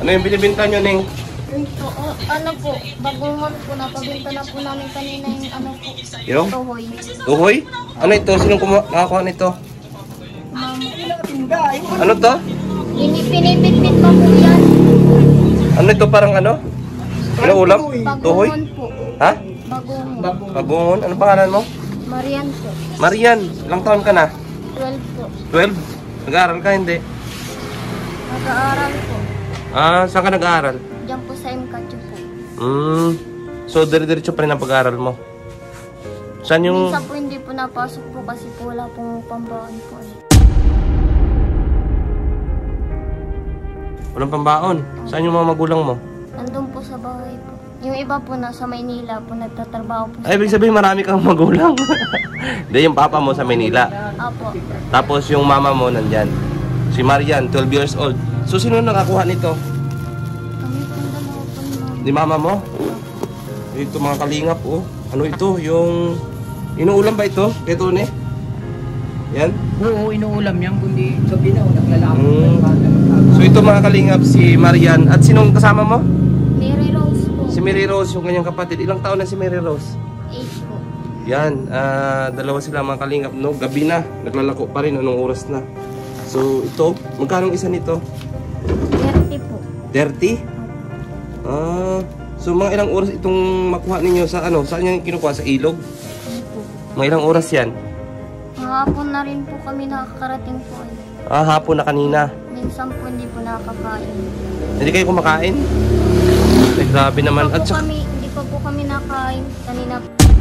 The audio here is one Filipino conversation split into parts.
yung binibinta nyo, Neng? Ito, ano po, bagungon po, napabinta na po namin kanina yung ano po, Yung? tohoy. Uhoy? Ano ito? Sinong nakakuha nito? Ano to? Pinipit-pit pa po yan. Ano ito? Parang ano? Ano ulam? Tuhoy? Bagungon po. Ha? Bagungon. Bagungon? Ano pangalan mo? Marian po. Marian, ilang taon ka na? 12 po. 12? Nag-aaral ka, hindi? Nag-aaral po. Ah, saan ka nag-aaral? Diyan po sa MCATU po. So, dire-diretso pa rin ang pag-aaral mo? Saan yung... Minsan po hindi po napasok po kasi po wala pong pambaon po. Walang pambaon? Saan yung mga magulang mo? Nandun po sa bahay po. Yung iba po nasa Maynila po, nagtatrabaho po. Ay, ibig sabihin marami kang magulang. Hindi, yung papa mo sa Manila. Apo. Tapos yung mama mo nandyan. Si Marian, 12 years old. So, sino nakakuha nito? Kami po yung dalawa po ni Mama. Ni mama mo? Ito mga kalingap, oh. Ano ito? Yung... Inuulam ba ito? Ito, ne? Yan? Oo, inuulam yan. Kundi sabi na, naglalakad. So, ito mga kalingap, si Marian. At sinong kasama mo? Mary Rose po. Si Mary Rose, yung kanyang kapatid. Ilang taon na si Mary Rose? 8 po. Yan, dalawa sila mga kalingap, no? Gabi na, naglalako pa rin, anong oras na. So, ito, magkano isa nito? 30 po. 30? So mga ilang oras itong makuha ninyo sa ano? Saan yan kinukuha? Sa ilog? Opo. Mga ilang oras yan? Hapon na rin po kami nakakarating po. Hapon na kanina. Minsan po hindi po nakakain. Hindi kayo kumakain? Ay, grabe naman. At saka... Hindi pa po kami nakain kanina.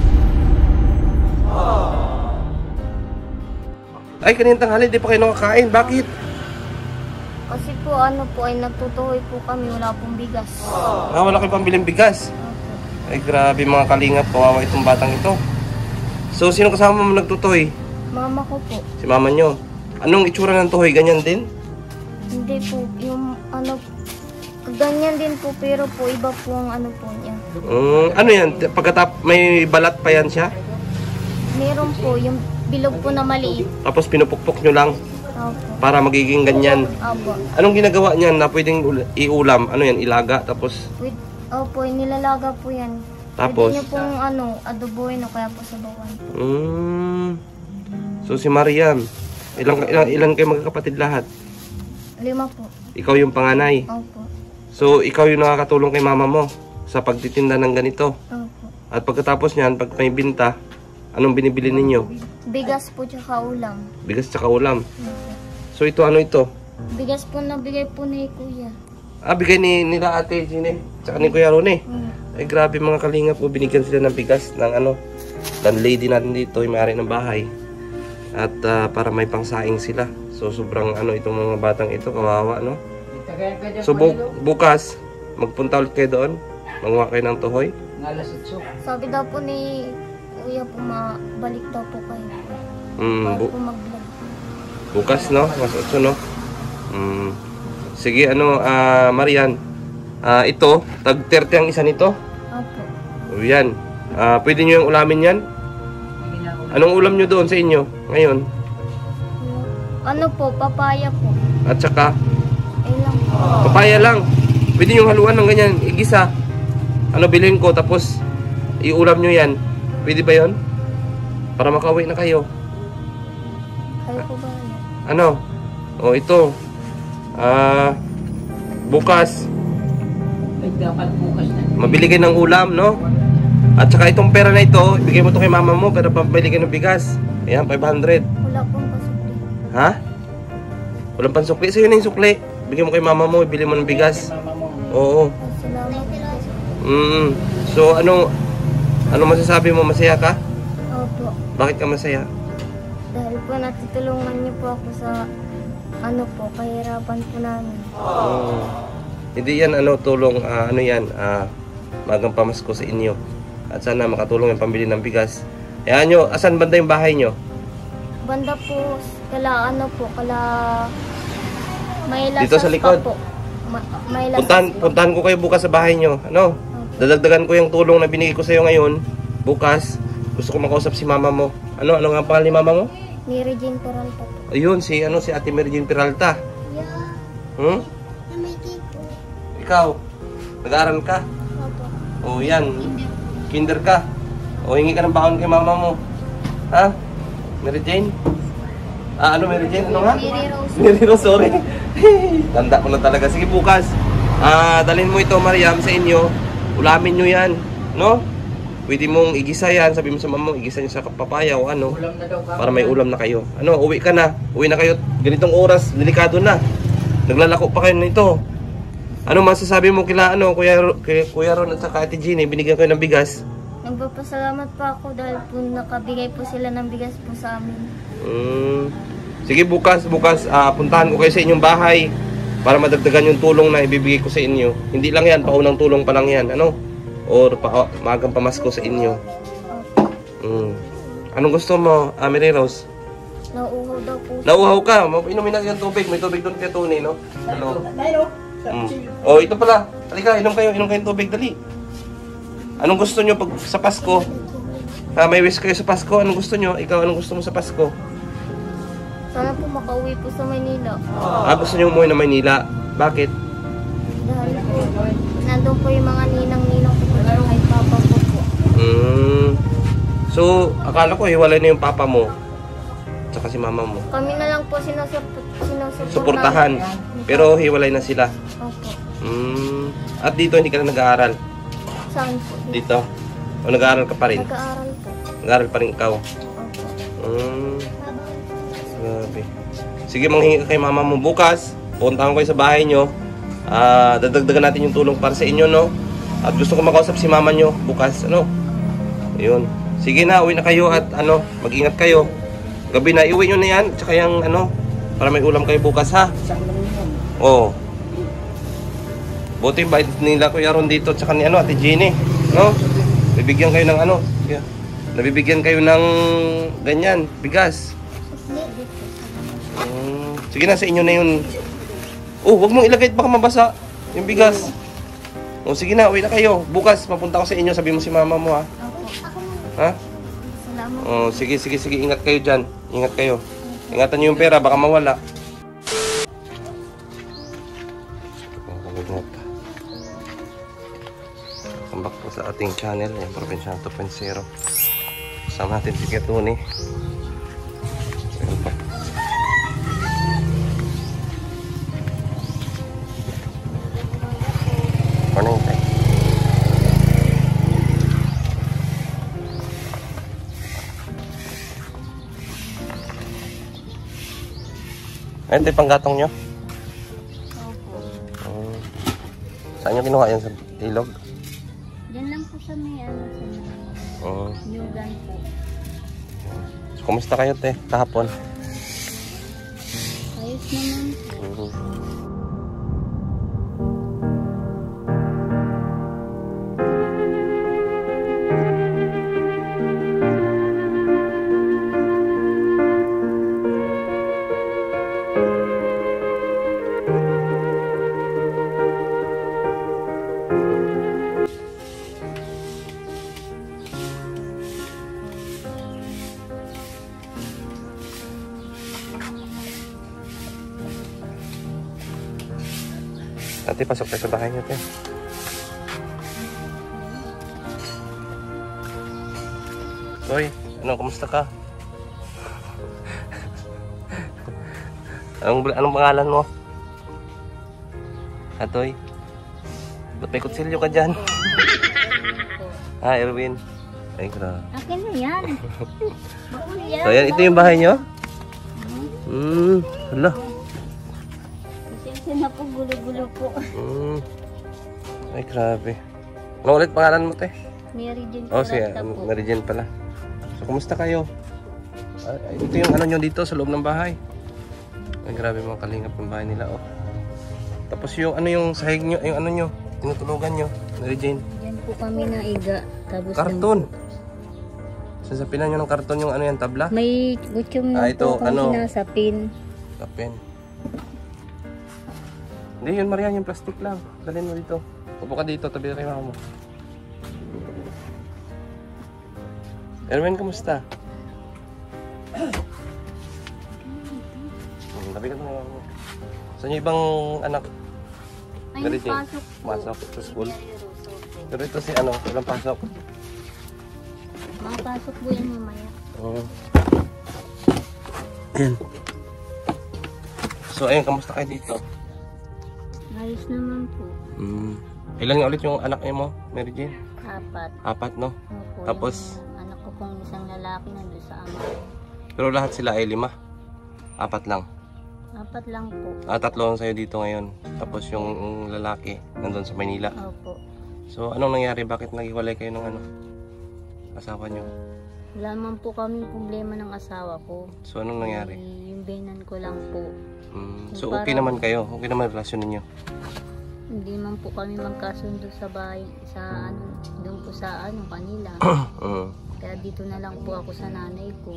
Ay, kaninang tanghali, hindi pa kayo nakakain. Bakit? Kasi po ano po ay nagtutuhoy po kami, wala pong bigas. Wala kayo pambiling bigas. Opo. Ay, grabe mga kalingap. Kawawa itong batang ito. So, sino kasama mo nagtutoy? Mama ko po. Si mama nyo. Anong itsura ng tuhoy? Ganyan din? Hindi po, yung ano, ganyan din po pero po iba po ang ano po niya. Ano yan? May balat pa yan siya? Meron po yung bilog po na maliit. Tapos pinupukpok nyo lang Opo. para magiging ganyan. Opo. Anong ginagawa niyan na pwedeng iulam? Ano yan? Ilaga? Tapos... Opo, nilalaga po yan. Tapos? Pwede niyo pong ano, adobohin o kaya po sa bawan. So si Marian, ilan kayo magkakapatid lahat? 5 po. Ikaw yung panganay. Opo. So ikaw yung nakakatulong kay mama mo sa pagtitinda ng ganito. Opo. At pagkatapos niyan, pag may binta, anong binibili ninyo? Bigas po tsaka ulam. Bigas tsaka ulam. Opo. So ito, ano ito? Bigas po na bigay po ni Kuya. Bigay nila ate Gine, tsaka ni Kuya Rone. Ay grabe mga kalingap po, binigyan sila ng bigas ng ano, landlady natin dito, yung may-ari ng bahay. At para may pangsaing sila. So sobrang ano itong mga batang ito, kawawa no. So bukas, magpunta ulit kayo doon, manguha kayo ng tuhoy. Sabi daw po ni Kuya po mabalik daw po kayo. Para po mag-vlog. Bukas no, mas 8 no. Sige ano, Marian, ito, tag 30 ang isa nito. Opo. O yan, pwede nyo yung ulamin yan? Anong ulam nyo doon sa inyo ngayon? Ano po, papaya po. At saka, Lang po. papaya lang. Pwede nyo haluan ng ganyan, igisa. Ano, bilhin ko, tapos iulam nyo yan. Pwede ba yon? Para makauwi na kayo. Kayo po ba? Ano? O ito. Bukas. Dapat bukas na. Mabili kayo ng ulam, no? At saka itong pera na ito, ibigay mo to kay mama mo, pero pambili kayo ng bigas. Ayan, 500. Wala pong pasukli. Ha? Walang pansukli. Sa'yo na yung sukli. Bigyan mo kay mama mo, ibili mo ng bigas. Oo. Salamat po. So, ano masasabi mo? Masaya ka? Opo. Bakit ka masaya? Dahil po natutulungan niyo po ako sa ano po, kahirapan po namin. Hindi yan tulong, ano yan, magang pamasko sa inyo. At sana makatulong yung pambili ng bigas. Ayan nyo, asan banda yung bahay nyo? Banda po, kala ano po, kala may lasas Dito sa likod? pa po. May lasas Puntahan ko kayo bukas sa bahay nyo. Ano? Dadagdagan ko yung tulong na binigay ko sa iyo ngayon. Bukas, gusto ko makausap si mama mo. Ano nga ang pangalan ni mama mo? Mary Jane Peralta po. Ayun, si Ate Mary Jane Peralta. Yeah. ikaw? Nag-aaral ka? Opo. O yan, Hindi. kinder ka? O hingi ka ng baon kay mama mo? Ha? Mary Jane? Ano Mary Jane? Ano nga? Mary Rose. Mary Rose, sorry. Tanda ko na talaga. Sige, bukas. Dalhin mo ito, Mariam, sa inyo. Ulamin nyo yan. No? Pwede mong igisa yan. Sabi mo sa mama mo, igisa nyo sa papaya o ano. Ulam na daw ka. Para may ulam na kayo. Ano, uwi ka na. Uwi na kayo. Ganitong oras, delikado na. Naglalako pa kayo nito. Ano masasabi mo kila Kuya Ron at saka Ate Jeannie, binigyan kayo ng bigas? Nagpapasalamat pa ako dahil po nakabigay po sila ng bigas po sa amin. Sige, bukas puntahan ko kayo sa inyong bahay para madagdagan yung tulong na ibibigay ko sa inyo. Hindi lang yan, paunang tulong pa lang yan, ano? Or maagang pamasko sa inyo. Anong gusto mo, Mary Rose? Nauuhaw daw po. Nauuhaw ka, inumin natin yung tubig. May tubig doon kay Tony, no? Hello. Mayroon. Oh, ito pala. Halika, inom kayo ng tubig, dali. Anong gusto nyo pag sa Pasko? May wish kayo sa Pasko, anong gusto nyo? Ikaw, anong gusto mo sa Pasko? Sana po makauwi po sa Maynila. Gusto nyo umuwi na Maynila. Bakit? Dahil po, nandun po yung mga ninang-ninang ko po kay papa ko po. So, akala ko hiwalay na yung papa mo. Tsaka si mama mo. Kami na lang po Suportahan. Pero hiwalay na sila. Opo. At dito hindi ka na nag-aaral? Saan po? Dito? O nag-aaral ka pa rin? Nag-aaral po. Nag-aaral pa rin ikaw? Opo. Grabe. Sige, manghingi ka kay mama mo bukas. Puntahan ko kayo sa bahay nyo. Dadagdagan natin yung tulong para sa inyo, no? At gusto ko makausap si mama nyo bukas, ano? Ayun. Sige na, uwi na kayo at mag-ingat kayo. Gabi na, iuwi nyo na yan. Tsaka yung para may ulam kayo bukas, ha? Oo. Buti bait nila Kuya Ron dito. Tsaka ni Ate Jeannie, no? Bibigyan kayo ng nabibigyan kayo ng ganyan, bigas. Sige na, sa inyo na yun. Huwag mong ilagay, baka mabasa yung bigas. Sige na, uwi na kayo. Bukas, mapunta ko sa inyo. Sabi mo si mama mo, ha? Ha? Salamat. Sige. Ingat kayo dyan. Ingat kayo. Ingatan nyo yung pera, baka mawala. Welcome back po sa ating channel. Yung Provincial 2.0. Kasama natin si Kuya Tony. Ayan pa. Morning, tay. Ayun, ito yung panggatong nyo. Opo. Saan nyo kinuha yan? Sa ilog? Diyan lang po sa may Nyugan po. So, kumusta kayo, te? Kahapon? Ayos naman. Ate, pasok tayo sa bahay niyo, te. Toy, kumusta ka? Anong pangalan mo? Toy? Ba't may kutsilyo ka dyan? Erwin. Ay, grabe. Akin na yan. So, yan, ito yung bahay niyo? Hala. Kasi na po, gulo-gulo po. Ay, grabe. Ano ulit pangalan mo, te? Mary Jane Siya. po. Mary Jane pala. So, kumusta kayo? Ito yung nyo dito sa loob ng bahay. Ay, grabe mga kalingap yung bahay nila, oh. Tapos yung yung sahig nyo, yung nyo, tinutulugan nyo, Mary Jane. Yan po kami na iga. Tapos Karton. Sasapinan nyo ng karton yung yan, tabla? may gutyom na ito, po kung sinasapin. Kapin. Hindi, yun Marian, yung plastic lang. Dalhin mo dito. Upo ka dito, tabi kay mama mo. Erwin, kamusta? Tabi ka na mama mo. Saan yung ibang anak? Ay, Mary Jane, pasok po. pasok sa school. Pero ito si ano, walang pasok. Makapasok po yan mamaya. Oo. Ayan. So ayun, kamusta kayo dito? Ayos naman po. Ilan nga ulit yung anak niyo mo, Mary Jane? 4. 4, no? Opo, Tapos? yung anak ko pong isang lalaki nandun sa ama. Pero lahat sila ay 5. 4 lang. 4 lang po. 3 lang sa'yo dito ngayon. Tapos yung lalaki nandun sa Maynila. Opo. So anong nangyari? Bakit naghiwalay kayo ng ano? Asawa niyo? Wala naman po kami problema ng asawa ko. So anong nangyari? Yung binan ko lang po. So okay naman kayo? Okay naman relasyon ninyo? Hindi man po kami magkasundo sa bahay, sa ano, doon po sa ano, kanila. Kaya dito na lang po ako sa nanay ko.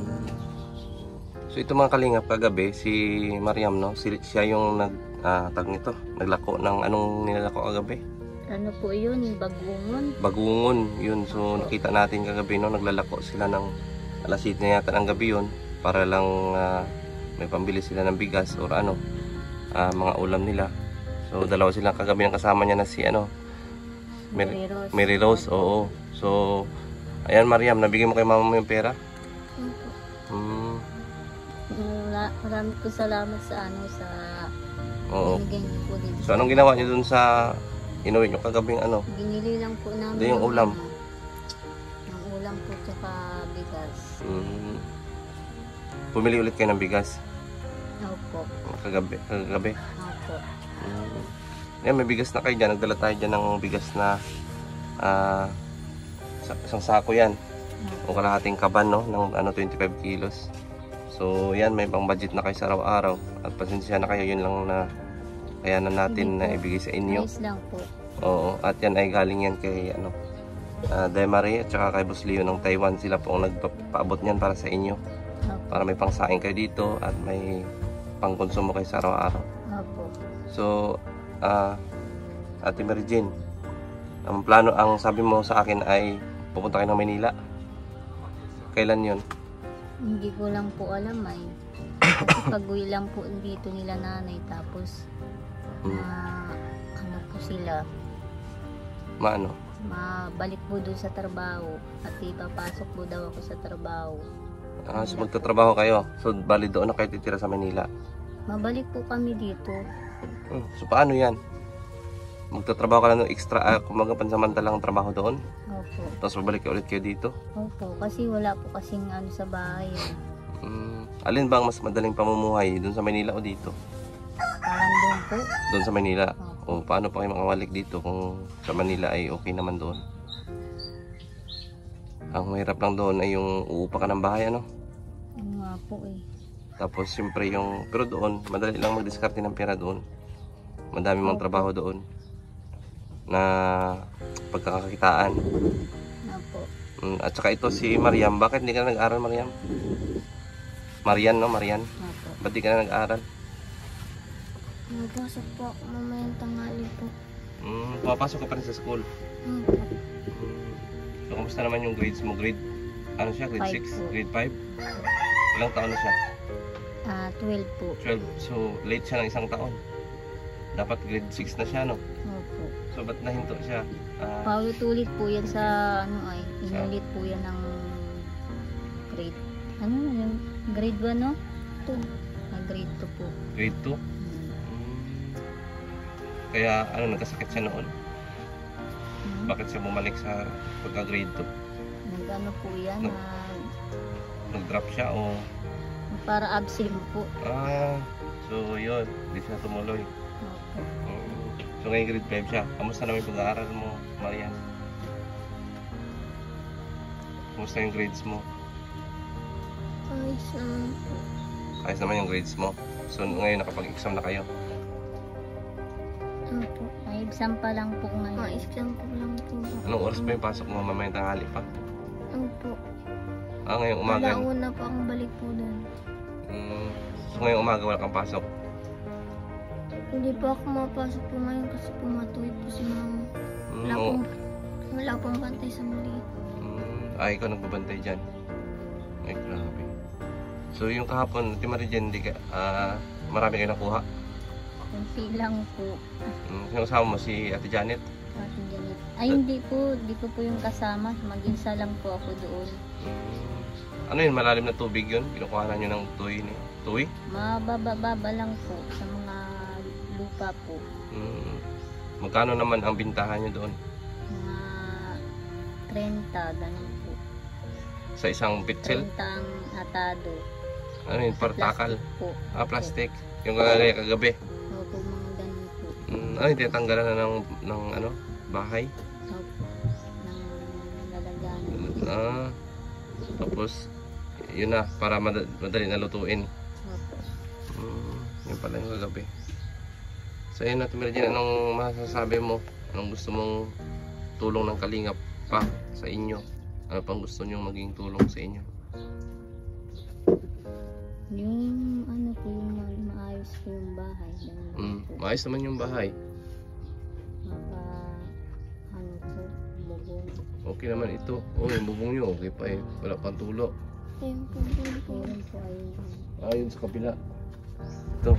So ito mga kalingap, kagabi si Mariam, no? Siya yung tag nito, naglako ng anong nilalako kagabi? Ano po yun, bagungon. Bagungon, yun. So nakita natin kagabi, no? Naglalako sila ng alas 7 na yata ng gabi yun para lang may pambili sila ng bigas or ano, mga ulam nila. So dalawa silang kagabi ng kasama niya na si ano, Mary Rose. Oo. So ayan Mariam, nabigay mo kay mama mo yung pera? Marami po salamat sa ano, sa binigay niyo po dito. So anong ginawa niyo dun sa inuwi niyo kagabing ano? Binili lang po namin yung ulam. Yung ulam po tsaka bigas. Pumili ulit kayo ng bigas? Opo. Kagabi? Opo. Yan, may bigas na kayo dyan. Nagdala tayo dyan ng bigas na isang sako yan. O kalahating kaban, no? Ng ano, 25 kilos. So yan, may pang budget na kayo sa araw-araw. At pasensya na kayo, yun lang na kaya na natin na ibigay sa inyo. Ayos lang po. Oo, at yan ay galing yan kay ano, Marie at saka kay Boss Leo ng Taiwan. Sila po ang nagpaabot niyan para sa inyo. Para may pangsaing kayo dito at may pangkonsumo kayo sa araw-araw. Opo. So, Ate Mary Jane, ang plano, ang sabi mo sa akin ay pupunta kayo ng Maynila. Kailan yun? Hindi ko lang po alam ay. Kasi pag-uwi lang po dito nila nanay tapos ano po sila, Maano? mabalik po doon sa trabaho at ipapasok po daw ako sa trabaho. So magtatrabaho kayo. So bali doon na kayo titira sa Maynila. Mabalik po kami dito. So paano yan? Magtatrabaho ka lang ng extra, kumaga pansamantalang trabaho doon? Opo. Tapos babalik kayo ulit kayo dito? Opo, kasi wala po kasing ano sa bahay. Alin ba ang mas madaling pamumuhay? Doon sa Maynila o dito? Parang doon po. Doon sa Maynila? O paano pa kayo makawalik dito kung sa Manila ay okay naman doon? Ang mahirap lang doon ay yung uupa ka ng bahay, ano? Ano nga po eh. Tapos siyempre yung, pero doon, madali lang magdiskarte ng pera doon. Madami mong trabaho doon na pagkakakitaan. Opo. At saka ito si Mariam, bakit hindi ka na nag-aral, Mariam? Marian, no? Marian? Opo. Ba't di ka na nag-aral? Magpasok po ako mamayang tanghali po. Pumapasok ka pa rin sa school. Opo. So, kamusta naman yung grades mo? Grade, ano siya? Grade 6? 5 po. Grade 5? Ilang taon na siya? 12 po. 12. So, late siya ng isang taon. Dapat grade 6 na siya, no? Opo. So, ba't nahinto siya? Paulit-ulit po yan sa ano ay, inulit po yan ng grade. Ano yung grade 1 no? 2. Grade 2 po. Grade 2? Kaya, ano, nagkasakit siya noon? Bakit siya bumalik sa pagka-grade 2? Nag-ano po yan, Nag-drop siya o... para absent po. So yun, hindi siya tumuloy. Opo. So ngayon grade 5 siya. Kamusta naman yung pag-aaral mo, Marian? Kamusta yung grades mo? Ayos naman po. Ayos naman yung grades mo. So ngayon nakapag-exam na kayo. Opo. Ay, exam pa lang po ngayon. Exam po lang po. Anong oras ba yung pasok mo? Mamayang tanghali pa? Opo. Ngayong umaga. Alauna pa ang balik po doon. So ngayong umaga wala kang pasok? Hindi po ako mapasok po ngayon kasi pumatuloy po si mama. Wala pong bantay sa maliit. Ikaw nagbabantay dyan? Ay, grabe. So yung kahapon, Ate Marie Jane, marami kayo nakuha? Kunti lang po. Sino kasama mo? Si Ate Janet? Ate Janet. Ay, hindi po. Di ko po yung kasama. Mag-isa lang po ako doon. Ano yun? Malalim na tubig yun? Kinukuhanan nyo ng tuy? Tuy? Mababa-baba lang po sa mga lupa po. Magkano naman ang bintahan nyo doon? Mga 30, ganun po. Sa isang pitsil? 30 ang atado. Ano yun? Partakal? Plastic po. Plastic. Yung kagabi. Opo, mga ganun po. Ano yung tinatanggalan na ng ano? Bahay? Opo. Ng lalagyan. Tapos, yun na, para madali na lutuin. Opo. Yun pala yung kagabi. So yun natin, Regine, anong masasabi mo? Anong gusto mong tulong ng Kalingap pa sa inyo? Ano pang gusto nyo maging tulong sa inyo? Yung ano po, yung maayos po yung bahay. Maayos naman yung bahay. Ano po, bubong. Okay naman ito. Oh, yung bubong nyo, okay pa eh. Wala pang tulo. Ayun po, ayun. Yun sa kabila. Ito.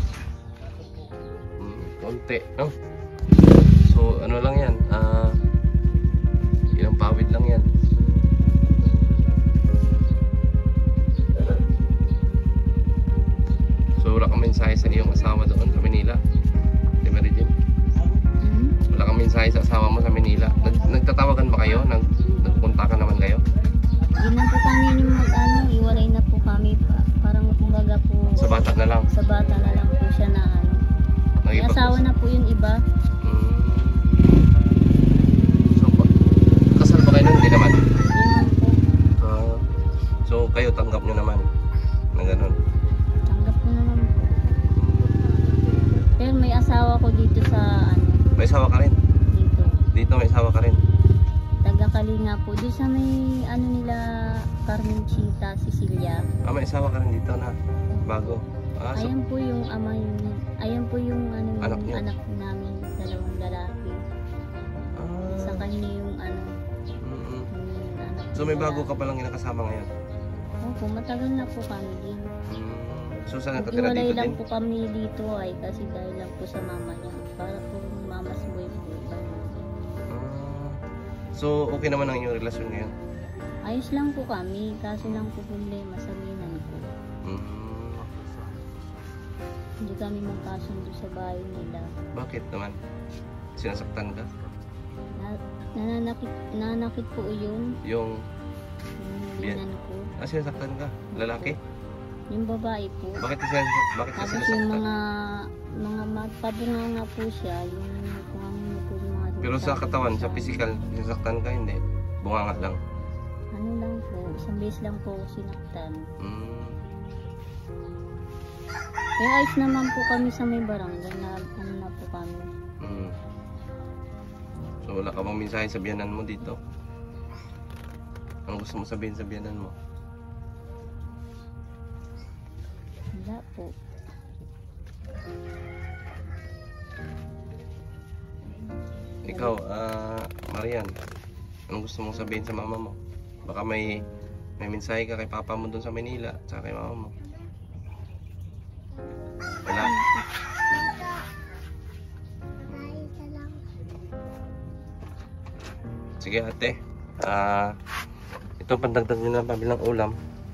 Konti, no? So, ano lang yan? Ilang pawid lang yan. So, wala kang mensahe sa iyong asawa doon sa Manila? Di ba, Regine? Wala kang mensahe sa asawa mo sa Manila? Nagtatawagan ba kayo? Nagpunta ka naman kayo? Hindi na po kami iwalay na po kami. Parang kumbaga po. Sa bata na lang? Sa bata na lang po siya na ano. May asawa na po yung iba. So, kasal ba kayo nun? Hindi naman? Hindi naman po. So, kayo tanggap nyo naman na ganun? Tanggap ko naman po. Pero may asawa ko dito sa ano. May asawa ka rin? Dito. Dito may asawa ka rin? Taga-Kalinga po. Doon sa may ano nila, Carmenchita, Cecilia. May asawa ka rin dito na bago? So, Ayan po yung ama yun. Ayan po yung ano, Anak niyo? anak namin, dalawang lalaki. Sa kanya yung ano. Yung anak so may nila. bago ka palang kinakasama ngayon? Opo, matagal na po kami din. So saan nakatira Iwalay dito lang din? po kami dito ay kasi dahil lang po sa mama niya. Para po mama's boy po. So okay naman ang inyong relasyon ngayon? Ayos lang po kami, kaso lang po problema sa minan ko. Hindi kami magkasundo sa bahay nila. Bakit naman? Sinasaktan ka? Nananakit po yun. Yung Minan ko. sinasaktan ka? Lalaki? Yung babae po. Bakit ka Tapos sinasaktan? yung mga magpabunga nga po siya, yung kung ano po yung mga... Pero sa katawan, sa physical, sinasaktan ka? Hindi? Bunganga lang? Ano lang po, isang beses lang po sinaktan. Pero ayos naman po kami sa may barangay na ano na po kami. So wala ka bang mensahe sa biyanan mo dito? Anong gusto mo sabihin sa biyanan mo? Wala po. Ikaw, Marian, anong gusto mong sabihin sa mama mo? Baka may mensahe ka kay papa mo dun sa Manila at kay mama mo. Wala? Sige ate, ito pandagdag nyo na pabilang ulam.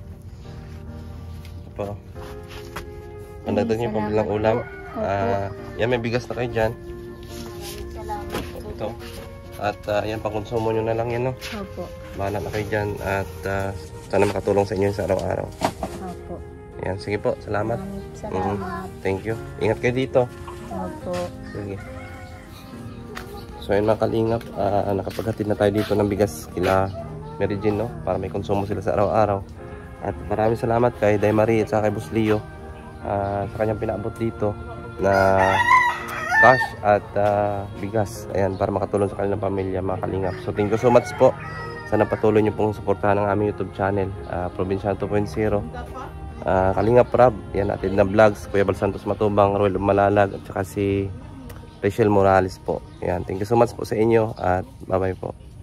Ito. Pandagdag nyo pabilang ulam. Yan, may bigas na kayo dyan. Salamat po. Ito. At yan, pangkonsumo nyo na lang yan, no? Opo. Bahala na kayo dyan. At sana makatulong sa inyo sa araw-araw. Opo. Yan, sige po. Salamat. Salamat. Thank you. Ingat kayo dito. Opo. Sige. So yun mga kalingap, nakapaghatid na tayo dito ng bigas kila Mary Jean, no? Para may konsumo sila sa araw-araw. At maraming salamat kay Day Marie at sa kay Boss Leo sa kanyang pinaabot dito na cash at bigas. Ayan, para makatulong sa kanilang pamilya mga kalingap. So thank you so much po. Sana patuloy nyo pong suportahan ang aming YouTube channel, Provinciano 2.0. Kalingap Rab, yan natin na vlogs, Kuya Bal Santos Matubang, Roel Malalag, at saka si Rachel Morales po. Ayan, thank you so much po sa inyo at bye bye po.